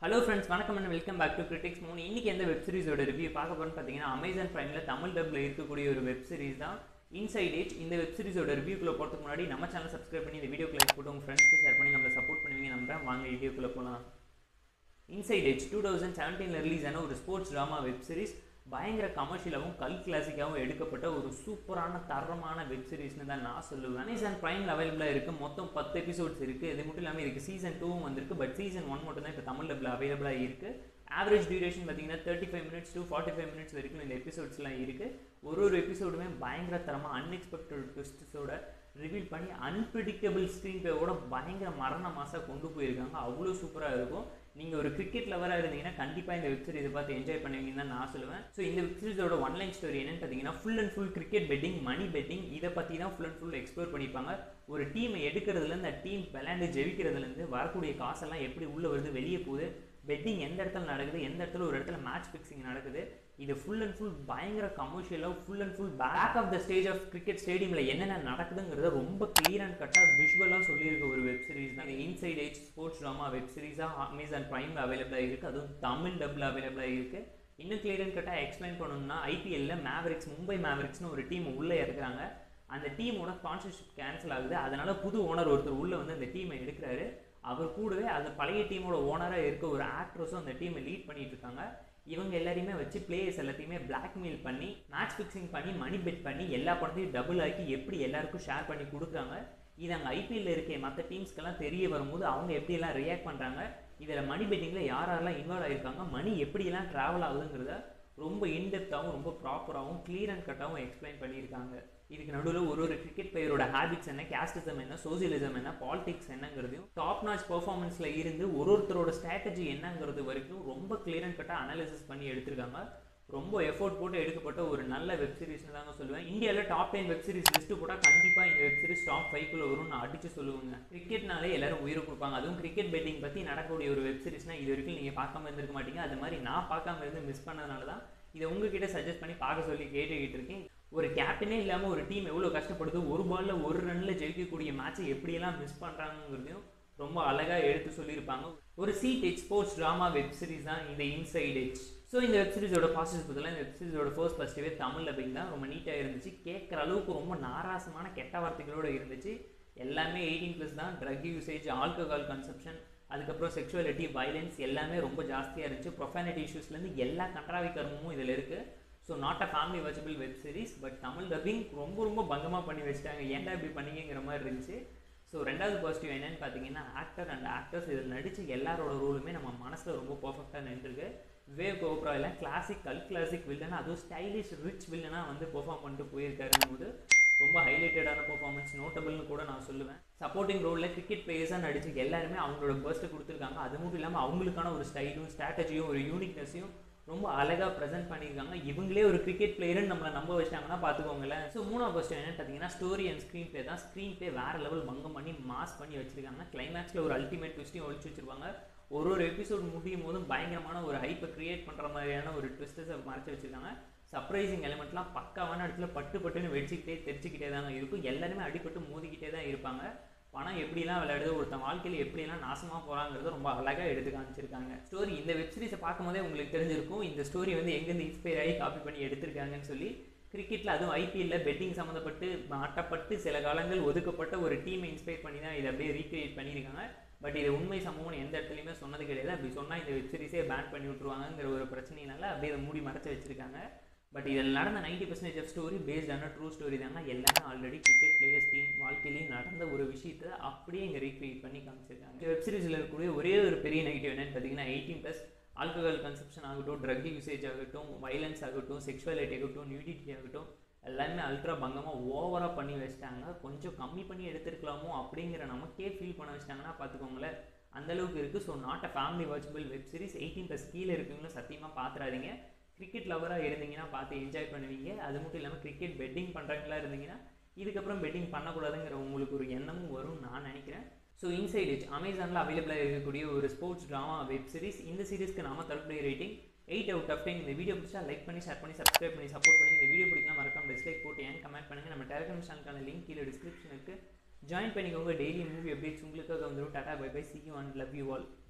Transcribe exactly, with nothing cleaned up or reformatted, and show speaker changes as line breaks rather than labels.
Hello friends, வணக்கம் and welcome back to Critics Moon. இன்னைக்கு எந்த வெப் சீரிஸோட ரிவ்யூ பார்க்க போறோம்னு பாத்தீங்கன்னா Amazon Primeல தமிழ் டப்ல இருக்கக்கூடிய ஒரு வெப் சீரிஸ் தான் Inside Edge. இந்த வெப் சீரிஸோட ரிவ்யூக்குள்ள போறதுக்கு முன்னாடி நம்ம சேனலை சப்ஸ்கிரைப் பண்ணி இந்த வீடியோக்கு லைக் போட்டு உங்க ஃப்ரெண்ட்ஸ்க்கு ஷேர் பண்ணி நம்மள சப்போர்ட் பண்ணுவீங்க நம்புறேன். வாங்க வீடியோக்குள்ள போலாம். Inside Edge twenty seventeen ல ரிலீஸ் ஆன ஒரு ஸ்போர்ட்ஸ் டிராமா வெப் சீரிஸ். பயங்கர கமர்ஷியலாவும் கல் கிளாசிக்காவும் எடுக்கப்பட்ட ஒரு சூப்பரான தரமான வெப் சீரிஸ்னு தான் நான் சொல்லுவேன். Amazon Primeல அவைலபிளா இருக்கு. மொத்தம் ten எபிசோட்ஸ் இருக்கு. இது மட்டும் இல்லாம இதுக்கு சீசன் two வந்திருக்கு. பட் சீசன் one மட்டும் தான் இப்ப தமிழ் டப்ல அவைலபிளா இருக்கு. ஆவரேஜ் டியூரேஷன் பாத்தீங்கன்னா thirty-five minutes to forty-five minutes வரைக்கும் இந்த எபிசோட்ஸ்லாம் இருக்கு. ஒரு ஒரு எபிசோடுமே பயங்கர தரமா அன்எக்ஸ்பெக்டட் ட்விஸ்ட்ஸோட ரிவீல் பண்ணி அன்பிரெடிக்டபிள் ஸ்க்ரீன் பிளேவோட பயங்கர மரண மாசா கொண்டு போயிருக்காங்க. அவ்வளோ சூப்பரா இருக்கும். நீங்க ஒரு கிரிக்கெட் லவரா இருந்தீங்கன்னா கண்டிப்பா இந்த வெப் சீரிஸை பார்த்து என்ஜாய் பண்ணுவீங்கன்னு தான் நான் சொல்லுவேன். ஸோ இந்த வெப் சீரிஸோட ஒன் லைன் ஸ்டோரி என்னன்னு பார்த்தீங்கன்னா full and full cricket betting, money betting இதை பற்றி தான் ஃபுல் அண்ட் ஃபுல் எக்ஸ்ப்ளோர் பண்ணியிருப்பாங்க. ஒரு டீமை எடுக்கிறதுலேருந்து அந்த டீம் விளையாண்டு ஜெயிக்கிறதுலேருந்து வரக்கூடிய காசெல்லாம் எப்படி உள்ளே வருது வெளியே போகுது, பெட்டிங் எந்த இடத்துல நடக்குது, எந்த இடத்துல ஒரு இடத்துல மேட்ச் ஃபிக்ஸிங் நடக்குது, இது ஃபுல் அண்ட் ஃபுல் பயங்கர கமர்ஷியலாக full and full back of the stage of cricket ஸ்டேடியமில் என்னென்ன நடக்குதுங்கிறத ரொம்ப கிளியர் அண்ட் கட்டாக விஷுவலாக சொல்லியிருக்க ஒரு வெப் சீரிஸ் தான் Inside Edge sports drama web சீரிஸாக அமேசான் பிரைமில் அவைலபிளாக இருக்குது. அதுவும் தமிழ் டப்பில் அவைலபிளாக இருக்குது. இன்னும் கிளியர் அண்ட் கட்டாக எக்ஸ்பிளைன் பண்ணணும்னா ஐபிஎல்ல மேவரிக்ஸ் மும்பை மேவரிக்ஸ்னு ஒரு டீம் உள்ளே இருக்கிறாங்க. அந்த டீமோட ஸ்பான்சர்ஷிப் கேன்சல் ஆகுது. அதனால புது ஓனர் ஒருத்தர் உள்ளே வந்து அந்த டீமை எடுக்கிறாரு. அவர் கூடவே அந்த பழைய டீமோட ஓனராக இருக்க ஒரு ஆக்ட்ரஸும் அந்த டீமை லீட் பண்ணிட்டு இருக்காங்க. இவங்க எல்லாரையுமே வச்சு பிளேயர்ஸ் எல்லாத்தையுமே பிளாக்மெயில் பண்ணி மேட்ச் ஃபிக்ஸிங் பண்ணி மணி பெட் பண்ணி எல்லா பணத்தையும் டபுள் ஆக்கி எப்படி எல்லாருக்கும் ஷேர் பண்ணி கொடுக்குறாங்க. இது அங்கே ஐபிஎல்ல இருக்க மற்ற டீம்ஸ்க்கெல்லாம் தெரிய வரும்போது அவங்க எப்படியெல்லாம் ரியாக்ட் பண்ணுறாங்க, இதில் மணி பெட்டிங்கில் யார் யாரெல்லாம் இன்வால்வ் ஆகிருக்காங்க, மணி எப்படியெல்லாம் ட்ராவல் ஆகுதுங்கிறத ரொம்ப இன்டெப்த்தாகவும் ரொம்ப ப்ராப்பராகவும் கிளியர் அண்ட் கட்டாகவும் எக்ஸ்பிளைன் பண்ணியிருக்காங்க. இதுக்கு நடுவில் ஒரு ஒரு கிரிக்கெட் பிளேயரோட ஹேபிட்ஸ் என்ன, கேஸ்டிசம் என்ன, சோசியலிசம் என்ன, பாலிடிக்ஸ் என்னங்கிறதையும் டாப் நாச் பெர்ஃபார்மன்ஸில் இருந்து ஒரு ஒருத்தரோட ஸ்ட்ராட்டஜி என்னங்கிறது வரைக்கும் ரொம்ப கிளியர் அண்ட் கட்டாக அனாலிசிஸ் பண்ணி எடுத்திருக்காங்க. ரொம்ப எஃபோர்ட் போட்டு எடுக்கப்பட்ட ஒரு நல்ல வெப் சீரிஸ்னு தாங்க சொல்லுவேன். இந்தியாவில் top ten web series list போட்டால் கண்டிப்பாக இந்த வெப் சீரிஸ் டாப் ஃபைவ்க்குள்ள வரும்னு நான் அடிச்சு சொல்லுவேங்க. கிரிக்கெட்னாலே எல்லாரும் உயிரை கொடுப்பாங்க. அதுவும் கிரிக்கெட் பெட்டிங் பற்றி நடக்கக்கூடிய ஒரு வெப் சீரிஸ்னால் இது வரைக்கும் நீங்கள் பார்க்காம இருந்திருக்க மாட்டீங்க. அது மாதிரி நான் பார்க்காம இருந்து மிஸ் பண்ணதுனால தான் இதை உங்ககிட்ட சஜஸ்ட் பண்ணி பார்க்க சொல்லி கேட்டுக்கிட்டு இருக்கேன். ஒரு கேப்டனே இல்லாமல் ஒரு டீம் எவ்வளோ கஷ்டப்படுது, ஒரு பாலில் ஒரு ரன்னில் ஜெயிக்கக்கூடிய மேட்சை எப்படியெல்லாம் மிஸ் பண்ணுறாங்கிறதையும் ரொம்ப அழகாக எடுத்து சொல்லியிருப்பாங்க. ஒரு seat edge sports drama web series தான் இந்த இன்சைட் எட்ஜ். ஸோ இந்த வெப் சீரிஸோட பாசிட்டிவ் பதிலாக இந்த வெப் சீரிஸோட ஃபர்ஸ்ட் ஃபஸ்ட்டுவே தமிழ் டப்பிங் தான் ரொம்ப நீட்டாக இருந்துச்சு. கேட்குற அளவுக்கு ரொம்ப நாராசமான கெட்ட வார்த்தைகளோடு இருந்துச்சு. எல்லாமே எயிட்டீன் ப்ளஸ் தான். ட்ரக் யூசேஜ், ஆல்கஹால் கன்சப்ஷன், அதுக்கப்புறம் செக்ஷுவாலிட்டி, வயலன்ஸ் எல்லாமே ரொம்ப ஜாஸ்தியாக இருந்துச்சு. ப்ரொஃபானிட்டி இஷ்யூஸ்லேருந்து எல்லா கண்ட்ராவி கர்மமும் இதில் இருக்குது. So not a family watchable web series. But Tamil dubbing ரொம்ப ரொம்ப பங்கமாக பண்ணி வச்சுட்டாங்க. ஏன்டா இப்படி பண்ணிங்கிற மாதிரி இருந்துச்சு. ஸோ ரெண்டாவது பாசிட்டிவ் என்னென்னு பார்த்தீங்கன்னா ஆக்டர் அண்ட் ஆக்டர்ஸ் இதில் நடித்து எல்லாரோட ரோலுமே நம்ம மனசில் ரொம்ப பர்ஃபெக்டாக நின்றுருக்கு. விவேக் ஓப்ரா எல்லாம் கிளாசிக் கல் கிளாசிக் வில்லனா, அதுவும் ஸ்டைலிஷ் ரிச் வில்லனா வந்து பெர்ஃபார்ம் பண்ணிட்டு போயிருக்காருன்னு போது ரொம்ப ஹைலைட்டடான பெர்ஃபார்மன்ஸ், நோட்டபிள்னு கூட நான் சொல்லுவேன். சப்போர்ட்டிங் ரோலில் கிரிக்கெட் பிளேயர்ஸாக நடிச்சு எல்லாருமே அவங்களோட பெஸ்ட்டை கொடுத்துருக்காங்க. அது மட்டும் இல்லாமல் அவங்களுக்கான ஒரு ஸ்டைலும் ஸ்ட்ராட்டஜியும் ஒரு யூனிக்னஸையும் ரொம்ப அழகாக ப்ரெசென்ட் பண்ணியிருக்காங்க. இவங்களே ஒரு கிரிக்கெட் பிளேயர்னு நம்மளை நம்ப வச்சிட்டாங்கன்னா பார்த்துக்கோங்களேன். ஸோ மூணாவது ஃபர்ஸ்ட் என்னன்னு பார்த்தீங்கன்னா ஸ்டோரி அண்ட் ஸ்க்ரீன் பிளே தான். ஸ்க்ரீன் பிளே வேறு லெவல் பங்கம் பண்ணி மாஸ் பண்ணி வச்சிருக்காங்க. கிளைமேக்ஸில் ஒரு அல்டிமேட் ட்விஸ்ட்டையும் ஒழிச்சு வச்சிருப்பாங்க. ஒரு ஒரு எபிசோட் முடியும் போதும் பயங்கரமான ஒரு ஹைப்பை கிரியேட் பண்ணுற மாதிரியான ஒரு ட்விஸ்ட்டை மறைச்சி வச்சிருக்காங்க. சர்ப்ரைசிங் எலிமெண்ட்லாம் பக்காவான இடத்துல பட்டு பட்டுன்னு வெடிச்சிக்கிட்டே தெரிச்சிக்கிட்டே தாங்க இருக்கும். எல்லாருமே அடிப்பட்டு மோதிக்கிட்டே தான் இருப்பாங்க. பணம் எப்படிலாம் விளையாடுது, ஒருத்தன் வாழ்க்கையில் எப்படிலாம் நாசமாக போகிறாங்கிறத ரொம்ப அழகாக எடுத்து காமிச்சிருக்காங்க. ஸ்டோரி இந்த வெப் சீரிஸை பார்க்கும்போதே உங்களுக்கு தெரிஞ்சிருக்கும் இந்த ஸ்டோரி வந்து எங்கேருந்து இன்ஸ்பயர் ஆகி காப்பி பண்ணி எடுத்திருக்காங்கன்னு சொல்லி. கிரிக்கெட்டில் அதுவும் ஐபிஎல்ல பெட்டிங் சம்மந்தப்பட்டு மாட்டப்பட்டு சில காலங்கள் ஒதுக்கப்பட்ட ஒரு டீமை இன்ஸ்பயர் பண்ணி தான் இதை அப்படியே ரீக்ரியேட் பண்ணியிருக்காங்க. பட் இது உண்மை சம்பவம் எந்த இடத்துலையுமே சொன்னது கிடையாது. அப்படி சொன்னால் இந்த வெப் சீரிஸே பேன் பண்ணி விட்ருவாங்கிற ஒரு பிரச்சனையினால அப்படியே அதை மூடி மறைச்சி வச்சிருக்காங்க. பட் இதில் நடந்த நைன்டி பர்சன்டேஜ் ஆஃப் ஸ்டோரி பேஸ்டான ட்ரூ ஸ்டோரி தாங்க. எல்லாமே ஆல்ரெடி கிரிக்கெட் பிளேயர்ஸ் டீம் வாழ்க்கையிலேயும் நடந்த ஒரு விஷயத்தை அப்படியே இங்கே ரீக்ரியேட் பண்ணி காமிச்சிருக்காங்க. இந்த வெப் சீரிஸில் இருக்கக்கூடிய ஒரே ஒரு பெரிய நெகட்டிவ் என்னன்னு பார்த்தீங்கன்னா எயிட்டீன் ப்ளஸ் ஆல்கஹால் கன்சப்ஷன் ஆகட்டும், ட்ரக் யூசேஜ் ஆகட்டும், வயலன்ஸ் ஆகட்டும், செக்ஷுவாலிட்டி ஆகட்டும், நியூடிட்டி ஆகட்டும் எல்லாமே அல்ட்ரா பங்கமாக ஓவராக பண்ணி வச்சிட்டாங்க. கொஞ்சம் கம்மி பண்ணி எடுத்துருக்கலாமோ அப்படிங்கிற நமக்கே ஃபீல் பண்ண வச்சிட்டாங்கன்னா பார்த்துக்கோங்களேன், அந்தளவுக்கு இருக்குது. So not a family watchable web series. Eighteen plus கீழே இருக்கவங்களும் சத்தியமாக பார்த்துறாதீங்க. கிரிக்கெட் லவராக இருந்தீங்கன்னா பார்த்து என்ஜாய் பண்ணுவீங்க. அது மட்டும் இல்லாமல் கிரிக்கெட் பெட்டிங் பண்ணுறவங்களா இருந்தீங்கன்னா இதுக்கப்புறம் பெட்டிங் பண்ணக்கூடாதுங்கிற உங்களுக்கு ஒரு எண்ணமும் வரும் நான் நினைக்கிறேன். ஸோ இன்சைட் எட்ஜ் அமேசானில் அவைலபிளாக இருக்கக்கூடிய ஒரு ஸ்போர்ட்ஸ் ட்ராமா வெப் சீரிஸ். இந்த சீரிஸ்க்கு நாம தரக்கூடிய rating eight out of ten. இந்த வீடியோ பிடிச்சா லைக் பண்ணி ஷேர் பண்ணி சப்ஸ்கிரைப் பண்ணி சப்போர்ட் பண்ணுங்கள். இந்த வீடியோ பிடிக்கலாம் மறக்காம டிஸ்லைக் போட்டு ஏன் கமெண்ட் பண்ணுங்கள். நம்ம டெலிகிராம் சேனலுக்கான லிங்க் கீழே டிஸ்கிரிப்ஷன் இருக்குது. ஜாயின் பண்ணிக்கோங்க. டெய்லி மூவி அப்டேட்ஸ் உங்களுக்காக வந்துடும். Tata bye bye, see you and love you all.